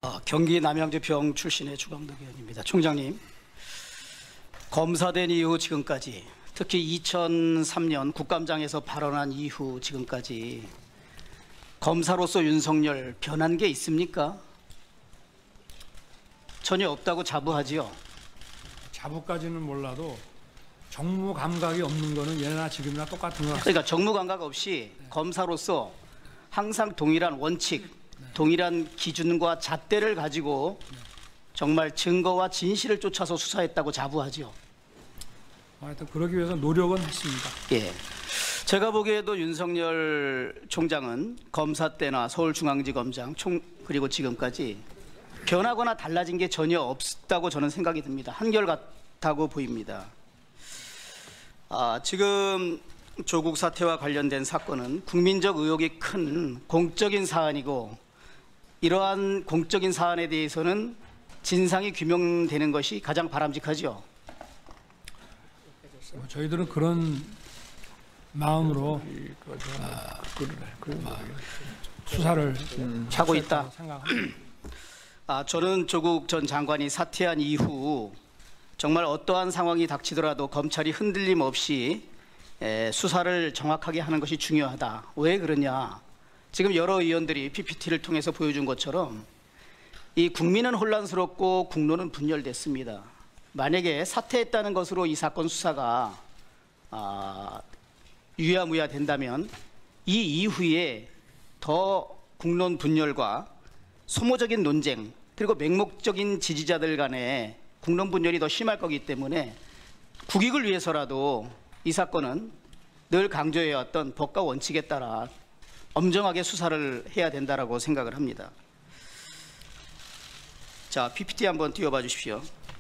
경기 남양주평 출신의 주광덕 의원입니다. 총장님, 검사된 이후 지금까지, 특히 2003년 국감장에서 발언한 이후 지금까지 검사로서 윤석열 변한 게 있습니까? 전혀 없다고 자부하지요. 자부까지는 몰라도 정무 감각이 없는 거는 예나 지금이나 똑같은 거 같습니다. 그러니까 정무 감각 없이 검사로서 항상 동일한 원칙, 동일한 기준과 잣대를 가지고 정말 증거와 진실을 쫓아서 수사했다고 자부하지요. 하여튼 그러기 위해서 노력은 했습니다. 예. 제가 보기에도 윤석열 총장은 검사 때나 서울중앙지검장 그리고 지금까지 변하거나 달라진 게 전혀 없다고 저는 생각이 듭니다. 한결같다고 보입니다. 지금 조국 사태와 관련된 사건은 국민적 의혹이 큰 공적인 사안이고, 이러한 공적인 사안에 대해서는 진상이 규명되는 것이 가장 바람직하죠. 저희들은 그런 마음으로 수사를 하고 있다. 생각합니다. 저는 조국 전 장관이 사퇴한 이후 정말 어떠한 상황이 닥치더라도 검찰이 흔들림 없이 수사를 정확하게 하는 것이 중요하다. 왜 그러냐? 지금 여러 의원들이 PPT를 통해서 보여준 것처럼 이 국민은 혼란스럽고 국론은 분열됐습니다. 만약에 사퇴했다는 것으로 이 사건 수사가 유야무야 된다면 이 이후에 더 국론 분열과 소모적인 논쟁, 그리고 맹목적인 지지자들 간의 국론 분열이 더 심할 거기 때문에 국익을 위해서라도 이 사건은 늘 강조해왔던 법과 원칙에 따라 엄정하게 수사를 해야 된다라고 생각을 합니다. 자, PPT 한번 띄워봐 주십시오.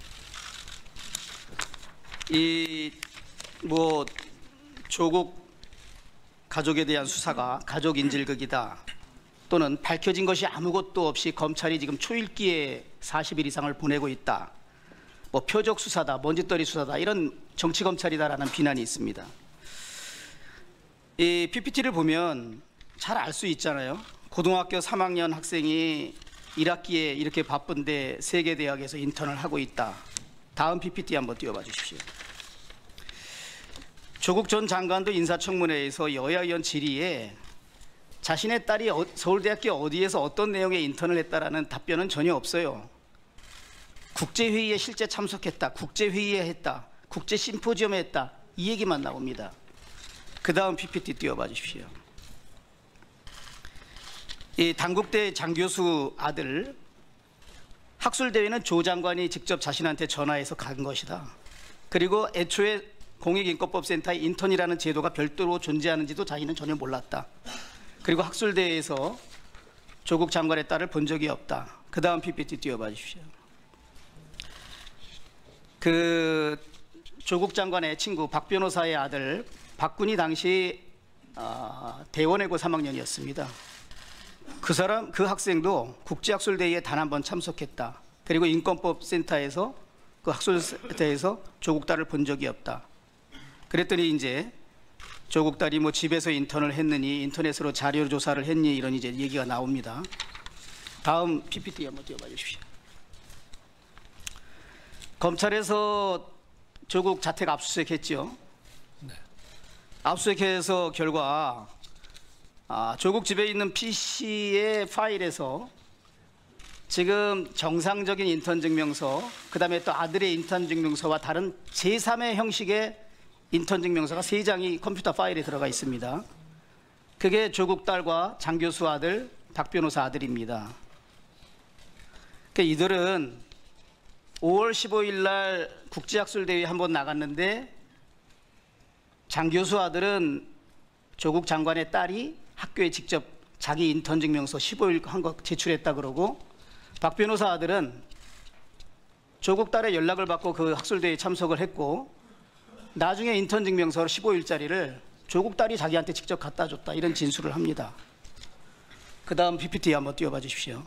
조국 가족에 대한 수사가 가족 인질극이다, 또는 밝혀진 것이 아무것도 없이 검찰이 지금 초읽기에 40일 이상을 보내고 있다, 표적 수사다, 먼지떨이 수사다, 이런 정치 검찰이다라는 비난이 있습니다. 이 PPT를 보면 잘 알 수 있잖아요. 고등학교 3학년 학생이 1학기에 이렇게 바쁜데 세계대학에서 인턴을 하고 있다. 다음 PPT 한번 띄워봐 주십시오. 조국 전 장관도 인사청문회에서 여야 의원 질의에 자신의 딸이 서울대학교 어디에서 어떤 내용의 인턴을 했다라는 답변은 전혀 없어요. 국제회의에 실제 참석했다, 국제회의에 했다, 국제심포지엄에 했다, 이 얘기만 나옵니다. 그 다음 PPT 띄워봐 주십시오. 이 단국대 장 교수 아들, 학술대회는 조 장관이 직접 자신한테 전화해서 간 것이다. 그리고 애초에 공익인권법센터의 인턴이라는 제도가 별도로 존재하는지도 자기는 전혀 몰랐다. 그리고 학술대회에서 조국 장관의 딸을 본 적이 없다. 그 다음 PPT 띄워봐 주십시오. 조국 장관의 친구 박 변호사의 아들 박군이 당시 대원외고 3학년이었습니다. 그 학생도 국제학술대회에 단 한 번 참석했다. 그리고 인권법센터에서 그 학술대회에서 조국 딸을 본 적이 없다. 그랬더니 이제 조국 딸이 집에서 인턴을 했느니, 인터넷으로 자료 조사를 했니, 이런 이제 얘기가 나옵니다. 다음 PPT 한번 띄워봐 주십시오. 검찰에서 조국 자택 압수수색했죠. 네. 압수수색해서 결과 조국 집에 있는 PC의 파일에서 지금 정상적인 인턴 증명서, 그 다음에 또 아들의 인턴 증명서와 다른 제3의 형식의 인턴 증명서가 3장이 컴퓨터 파일에 들어가 있습니다. 그게 조국 딸과 장 교수 아들, 박 변호사 아들입니다. 이들은 5월 15일 날 국제학술대회 한번 나갔는데, 장 교수 아들은 조국 장관의 딸이 학교에 직접 자기 인턴 증명서 15일 한 거 제출했다 그러고, 박 변호사 아들은 조국 딸의 연락을 받고 그 학술대회에 참석을 했고, 나중에 인턴 증명서 15일짜리를 조국 딸이 자기한테 직접 갖다 줬다, 이런 진술을 합니다. 그 다음 PPT 한번 띄워봐 주십시오.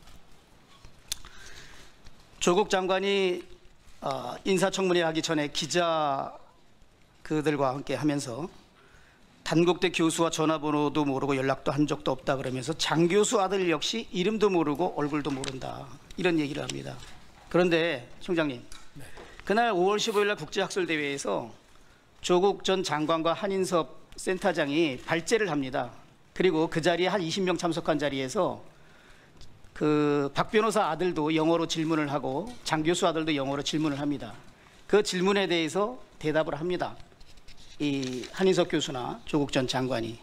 조국 장관이 인사청문회 하기 전에 기자 그들과 함께 하면서 단국대 교수와 전화번호도 모르고 연락도 한 적도 없다 그러면서 장 교수 아들 역시 이름도 모르고 얼굴도 모른다 이런 얘기를 합니다. 그런데 총장님, 그날 5월 15일 날 국제학술대회에서 조국 전 장관과 한인섭 센터장이 발제를 합니다. 그리고 그 자리에 한 20명 참석한 자리에서 그 박 변호사 아들도 영어로 질문을 하고 장 교수 아들도 영어로 질문을 합니다. 그 질문에 대해서 대답을 합니다. 이 한인섭 교수나 조국 전 장관이.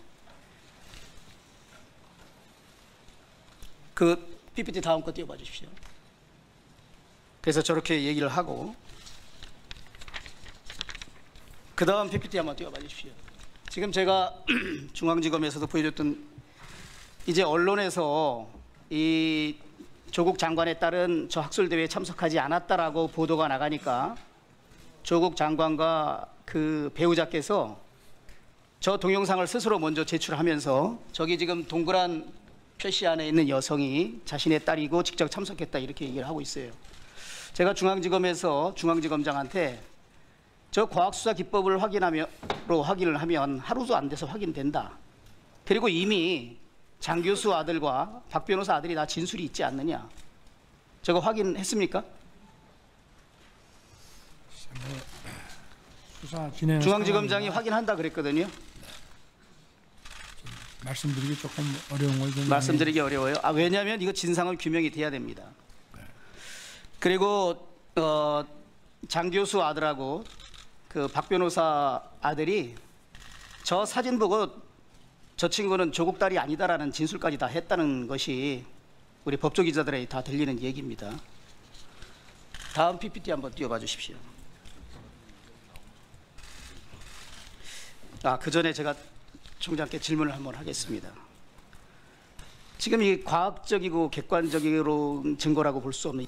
그 PPT 다음 거 띄워봐 주십시오. 그래서 저렇게 얘기를 하고 그 다음 PPT 한번 띄워봐 주십시오. 지금 제가 중앙지검에서도 보여줬던 이제 언론에서 이 조국 장관에 따른 저 학술대회에 참석하지 않았다라고 보도가 나가니까 조국 장관과 그 배우자께서 저 동영상을 스스로 먼저 제출하면서 저기 지금 동그란 표시 안에 있는 여성이 자신의 딸이고 직접 참석했다 이렇게 얘기를 하고 있어요. 제가 중앙지검에서 중앙지검장한테 저 과학수사 기법을 확인을 하면 하루도 안 돼서 확인된다. 그리고 이미 장 교수 아들과 박 변호사 아들이 다 진술이 있지 않느냐. 저거 확인했습니까? 수사 진행 중앙지검장이 확인한다 그랬거든요. 말씀드리기 조금 어려운 걸 좀 말씀드리기 어려워요. 왜냐하면 이거 진상은 규명이 돼야 됩니다. 그리고 장 교수 아들하고 그 박 변호사 아들이 저 사진 보고 저 친구는 조국 딸이 아니다라는 진술까지 다 했다는 것이 우리 법조 기자들에게 다 들리는 얘기입니다. 다음 PPT 한번 띄워봐 주십시오. 그 전에 제가 총장께 질문을 한번 하겠습니다. 지금 이 과학적이고 객관적으로 증거라고 볼 수 없는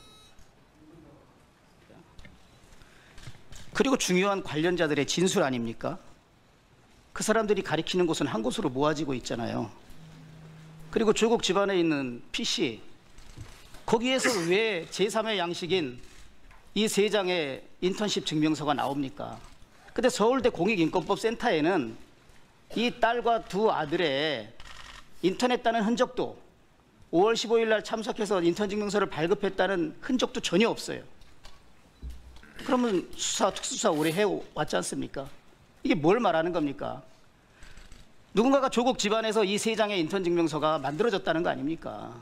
그리고 중요한 관련자들의 진술 아닙니까? 그 사람들이 가리키는 곳은 한 곳으로 모아지고 있잖아요. 그리고 조국 집안에 있는 PC 거기에서 왜 제3의 양식인 이 세 장의 인턴십 증명서가 나옵니까? 근데 서울대 공익인권법센터에는 이 딸과 두 아들의 인턴했다는 흔적도 5월 15일 날 참석해서 인턴 증명서를 발급했다는 흔적도 전혀 없어요. 그러면 특수수사 오래 해왔지 않습니까? 이게 뭘 말하는 겁니까? 누군가가 조국 집안에서 이 세 장의 인턴 증명서가 만들어졌다는 거 아닙니까?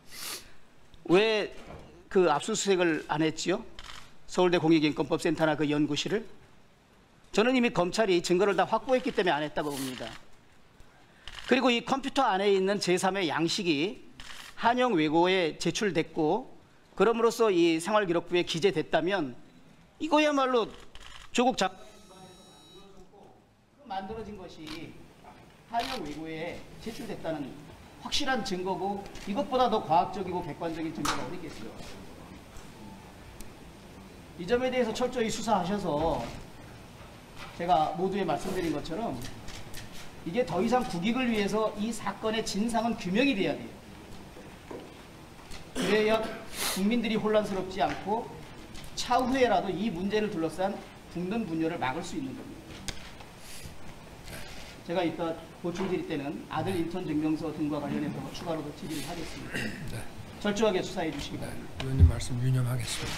왜 그 압수수색을 안 했지요? 서울대 공익인권법센터나 그 연구실을? 저는 이미 검찰이 증거를 다 확보했기 때문에 안 했다고 봅니다. 그리고 이 컴퓨터 안에 있는 제3의 양식이 한영 외고에 제출됐고 그럼으로써 이 생활기록부에 기재됐다면 이거야말로 조국 장관에서 만들어진 것이 한영 외고에 제출됐다는 확실한 증거고 이것보다 더 과학적이고 객관적인 증거가 어디 있겠어요. 이 점에 대해서 철저히 수사하셔서 제가 모두에 말씀드린 것처럼 이게 더 이상 국익을 위해서 이 사건의 진상은 규명이 돼야 돼요. 그래야 국민들이 혼란스럽지 않고 차후에라도 이 문제를 둘러싼 국론 분열을 막을 수 있는 겁니다. 제가 이따 보충 질의 때는 아들 인턴 증명서 등과 관련해서 추가로 더 질의를 하겠습니다. 네. 철저하게 수사해 주시기 바랍니다. 의원님 말씀 유념하겠습니다.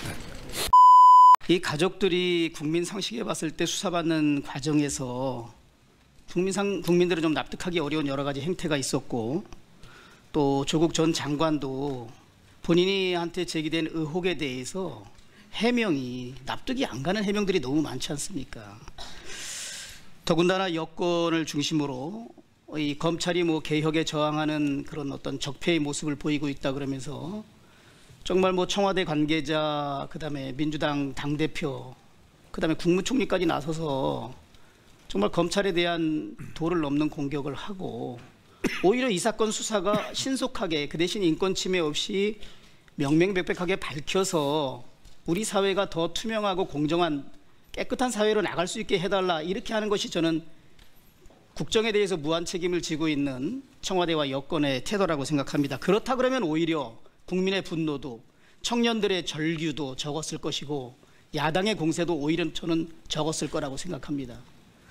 이 가족들이 국민 상식에 봤을 때 수사받는 과정에서 국민들은 좀 납득하기 어려운 여러 가지 행태가 있었고 또 조국 전 장관도 본인이한테 제기된 의혹에 대해서 해명이 납득이 안 가는 해명들이 너무 많지 않습니까? 더군다나 여권을 중심으로 이 검찰이 뭐 개혁에 저항하는 그런 어떤 적폐의 모습을 보이고 있다 그러면서 정말 뭐 청와대 관계자, 그다음에 민주당 당대표, 그다음에 국무총리까지 나서서 정말 검찰에 대한 도를 넘는 공격을 하고 오히려 이 사건 수사가 신속하게 그 대신 인권 침해 없이 명명백백하게 밝혀서 우리 사회가 더 투명하고 공정한 깨끗한 사회로 나갈 수 있게 해달라 이렇게 하는 것이 저는 국정에 대해서 무한 책임을 지고 있는 청와대와 여권의 태도라고 생각합니다. 그렇다 그러면 오히려 국민의 분노도 청년들의 절규도 적었을 것이고 야당의 공세도 오히려 저는 적었을 거라고 생각합니다.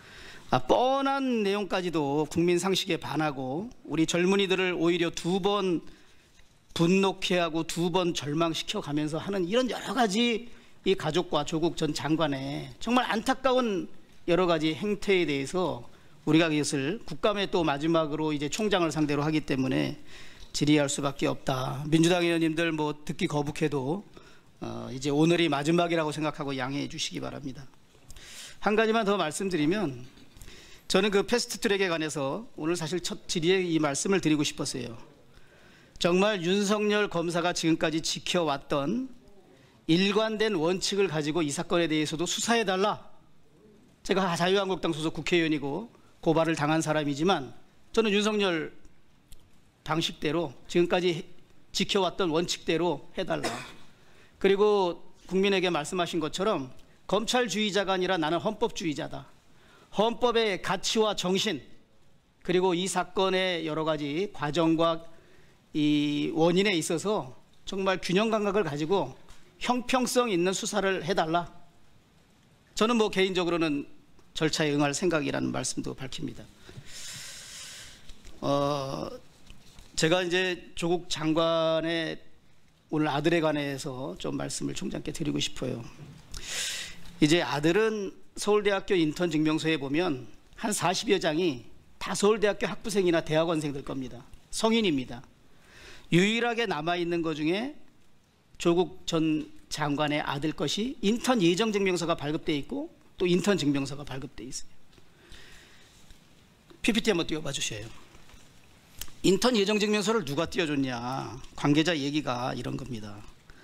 뻔한 내용까지도 국민 상식에 반하고 우리 젊은이들을 오히려 두 번 분노케 하고 두 번 절망시켜 가면서 하는 이런 여러 가지 이 가족과 조국 전 장관의 정말 안타까운 여러 가지 행태에 대해서 우리가 이것을 국감에 또 마지막으로 이제 총장을 상대로 하기 때문에 질의할 수밖에 없다. 민주당 의원님들 뭐 듣기 거북해도 이제 오늘이 마지막이라고 생각하고 양해해 주시기 바랍니다. 한 가지만 더 말씀드리면 저는 그 패스트트랙에 관해서 오늘 사실 첫 질의에 이 말씀을 드리고 싶었어요. 정말 윤석열 검사가 지금까지 지켜왔던 일관된 원칙을 가지고 이 사건에 대해서도 수사해달라. 제가 자유한국당 소속 국회의원이고 고발을 당한 사람이지만 저는 윤석열 방식대로 지금까지 지켜왔던 원칙대로 해달라. 그리고 국민에게 말씀하신 것처럼 검찰주의자가 아니라 나는 헌법주의자다. 헌법의 가치와 정신 그리고 이 사건의 여러 가지 과정과 이 원인에 있어서 정말 균형 감각을 가지고 형평성 있는 수사를 해달라. 저는 뭐 개인적으로는 절차에 응할 생각이라는 말씀도 밝힙니다. 제가 이제 조국 장관의 오늘 아들에 관해서 좀 말씀을 총장께 드리고 싶어요. 이제 아들은 서울대학교 인턴 증명서에 보면 한 40여 장이 다 서울대학교 학부생이나 대학원생들 겁니다. 성인입니다. 유일하게 남아있는 것 중에 조국 전 장관의 아들 것이 인턴 예정 증명서가 발급돼 있고 또 인턴 증명서가 발급돼 있어요. PPT 한번 띄워봐 주세요. 인턴 예정 증명서를 누가 띄워줬냐. 관계자 얘기가 이런 겁니다.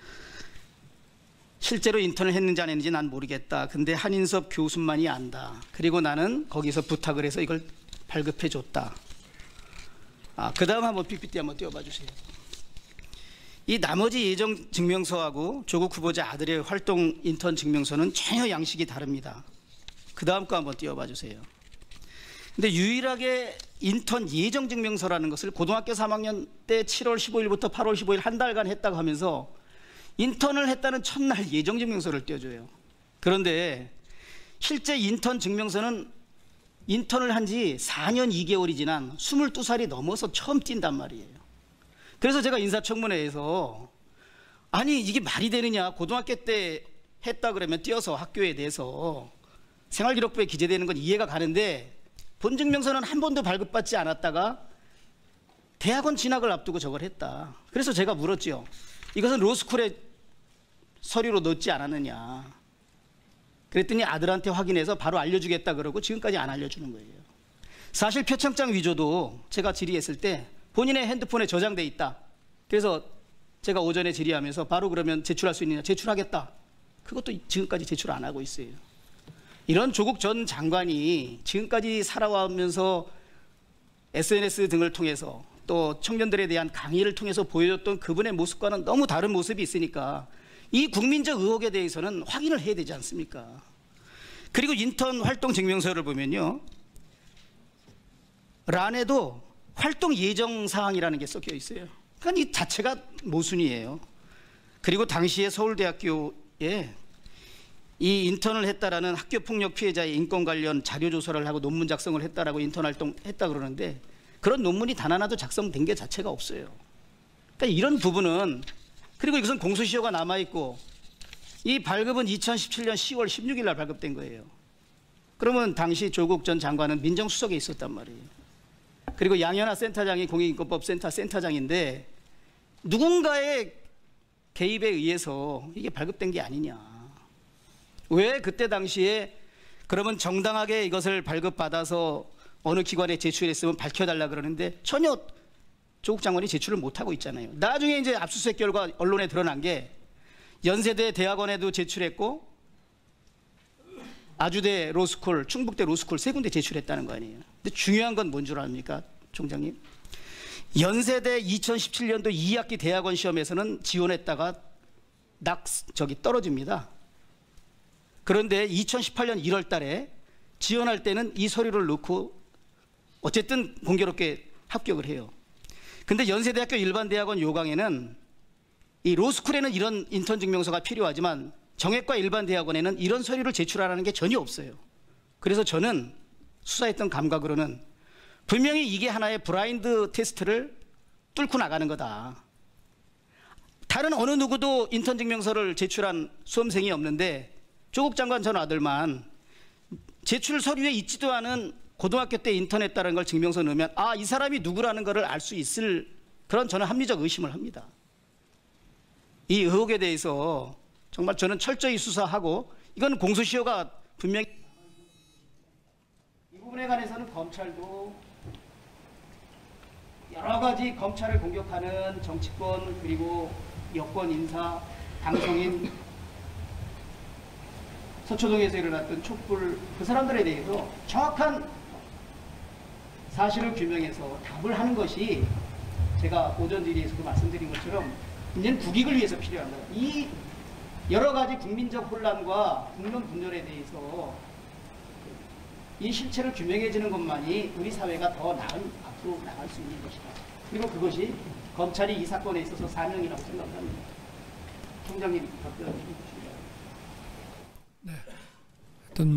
실제로 인턴을 했는지 안 했는지 난 모르겠다. 근데 한인섭 교수만이 안다. 그리고 나는 거기서 부탁을 해서 이걸 발급해 줬다. 그 다음 한번 PPT 한번 띄워봐 주세요. 이 나머지 예정 증명서하고 조국 후보자 아들의 활동 인턴 증명서는 전혀 양식이 다릅니다. 그 다음 거 한번 띄워봐 주세요. 근데 유일하게 인턴 예정 증명서라는 것을 고등학교 3학년 때 7월 15일부터 8월 15일 한 달간 했다고 하면서 인턴을 했다는 첫날 예정 증명서를 띄워줘요. 그런데 실제 인턴 증명서는 인턴을 한 지 4년 2개월이 지난 22살이 넘어서 처음 띈단 말이에요. 그래서 제가 인사청문회에서 아니 이게 말이 되느냐. 고등학교 때 했다 그러면 띄어서 학교에 대해서 생활기록부에 기재되는 건 이해가 가는데 본증명서는 한 번도 발급받지 않았다가 대학원 진학을 앞두고 저걸 했다. 그래서 제가 물었죠. 이것은 로스쿨에 서류로 넣지 않았느냐. 그랬더니 아들한테 확인해서 바로 알려주겠다 그러고 지금까지 안 알려주는 거예요. 사실 표창장 위조도 제가 질의했을 때 본인의 핸드폰에 저장돼 있다. 그래서 제가 오전에 질의하면서 바로 그러면 제출할 수 있느냐. 제출하겠다. 그것도 지금까지 제출 안 하고 있어요. 이런 조국 전 장관이 지금까지 살아가면서 SNS 등을 통해서 또 청년들에 대한 강의를 통해서 보여줬던 그분의 모습과는 너무 다른 모습이 있으니까 이 국민적 의혹에 대해서는 확인을 해야 되지 않습니까? 그리고 인턴 활동 증명서를 보면요. 란에도 활동 예정 사항이라는 게 섞여 있어요. 그러니까 이 자체가 모순이에요. 그리고 당시에 서울대학교에 이 인턴을 했다라는 학교폭력 피해자의 인권 관련 자료 조사를 하고 논문 작성을 했다라고 인턴 활동했다 그러는데 그런 논문이 단 하나도 작성된 게 자체가 없어요. 그러니까 이런 부분은 그리고 이것은 공소시효가 남아있고 이 발급은 2017년 10월 16일 날 발급된 거예요. 그러면 당시 조국 전 장관은 민정수석에 있었단 말이에요. 그리고 양현아 센터장이 공익인권법 센터장인데 누군가의 개입에 의해서 이게 발급된 게 아니냐. 왜 그때 당시에 그러면 정당하게 이것을 발급받아서 어느 기관에 제출했으면 밝혀달라 그러는데 전혀 조국 장관이 제출을 못하고 있잖아요. 나중에 이제 압수수색 결과 언론에 드러난 게 연세대 대학원에도 제출했고 아주대 로스쿨, 충북대 로스쿨 세 군데 제출했다는 거 아니에요. 근데 중요한 건 뭔 줄 압니까, 총장님? 연세대 2017년도 2학기 대학원 시험에서는 지원했다가 떨어집니다. 그런데 2018년 1월 달에 지원할 때는 이 서류를 넣고 어쨌든 공교롭게 합격을 해요. 근데 연세대학교 일반대학원 요강에는 이 로스쿨에는 이런 인턴 증명서가 필요하지만 정액과 일반대학원에는 이런 서류를 제출하라는 게 전혀 없어요. 그래서 저는 수사했던 감각으로는 분명히 이게 하나의 브라인드 테스트를 뚫고 나가는 거다. 다른 어느 누구도 인턴 증명서를 제출한 수험생이 없는데 조국 장관 전 아들만 제출 서류에 있지도 않은 고등학교 때 인턴했다는 걸 증명서 넣으면 아, 이 사람이 누구라는 것을 알 수 있을 그런 저는 합리적 의심을 합니다. 이 의혹에 대해서 정말 저는 철저히 수사하고 이건 공소시효가 분명히 이 부분에 관해서는 검찰도 여러 가지 검찰을 공격하는 정치권 그리고 여권 인사, 방송인, 서초동에서 일어났던 촛불 그 사람들에 대해서 정확한 사실을 규명해서 답을 하는 것이 제가 오전 질의에서도 말씀드린 것처럼 이제는 국익을 위해서 필요한 거예요. 이 여러 가지 국민적 혼란과 국론 분열에 대해서 이 실체를 규명해주는 것만이 우리 사회가 더 나은 앞으로 나갈 수 있는 것이다. 그리고 그것이 검찰이 이 사건에 있어서 사명이라고 생각합니다. 총장님 답변해 주십시오. 네. 하여튼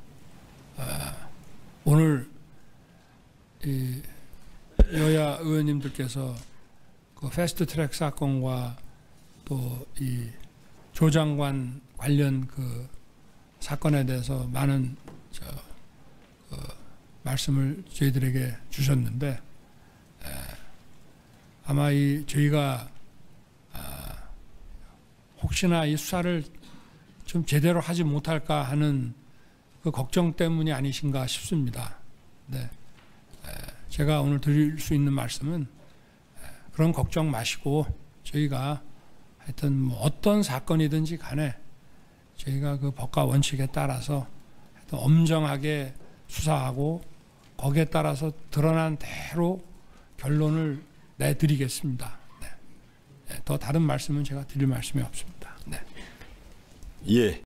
오늘 이 여야 의원님들께서 그 패스트트랙 사건과 또 이 조 장관 관련 그 사건에 대해서 많은 말씀을 저희들에게 주셨는데 아마 저희가 혹시나 이 수사를 좀 제대로 하지 못할까 하는 그 걱정 때문이 아니신가 싶습니다. 네. 제가 오늘 드릴 수 있는 말씀은 그런 걱정 마시고 저희가 하여튼 어떤 사건이든지 간에 저희가 그 법과 원칙에 따라서 하여튼 엄정하게 수사하고 거기에 따라서 드러난 대로 결론을 내드리겠습니다. 네. 더 다른 말씀은 제가 드릴 말씀이 없습니다. 네. 예.